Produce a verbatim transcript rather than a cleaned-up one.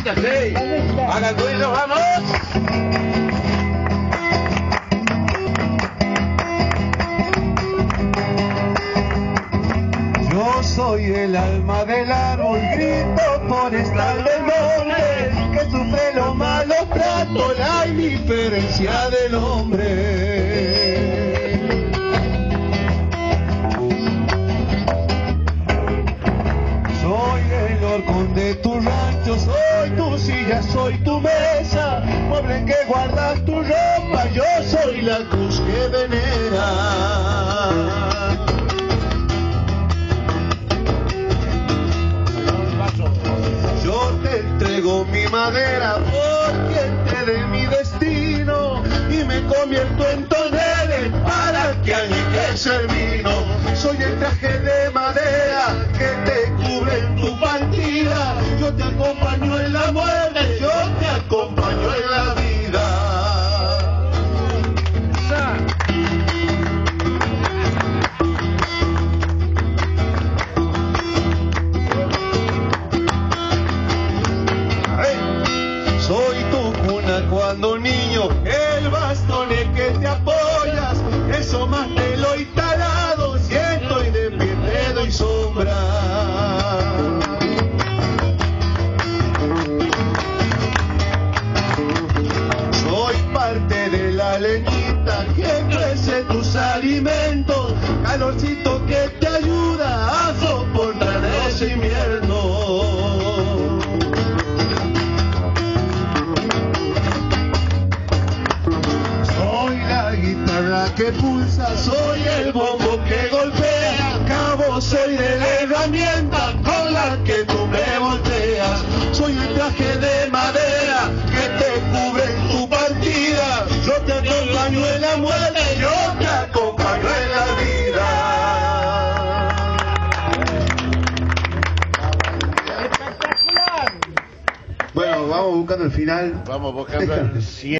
Mamita, sí. Hagan ruido, vamos. Yo soy el alma del árbol, grito por estar del monte, que sufre los malos tratos, la indiferencia del hombre. Soy el horcón de tu rancho, soy tu silla, soy tu mesa, mueble que guardas tu ropa, yo soy la cruz que venera. Entrego mi madera porque enteré mi destino y me convierto en tonel para que aniquiles el vino. Soy el traje de madera que te cubre en tu partida. Yo te acompaño en la muerte, yo te acompaño en la vida. Cuando niño, el bastón es que te apoyas, eso más te lo he talado, si estoy de pie te doy sombra. Soy parte de la leñita que crece tus alimentos, calorcito que te ayuda a soportar los inviernos. Que pulsa, soy el bombo que golpea, cabo soy de la herramienta con la que tú me volteas, soy el traje de madera que te cubre en tu partida, yo te acompaño en la muerte, yo te acompaño en la vida. Espectacular. Bueno, vamos buscando el final. Vamos buscando el cien.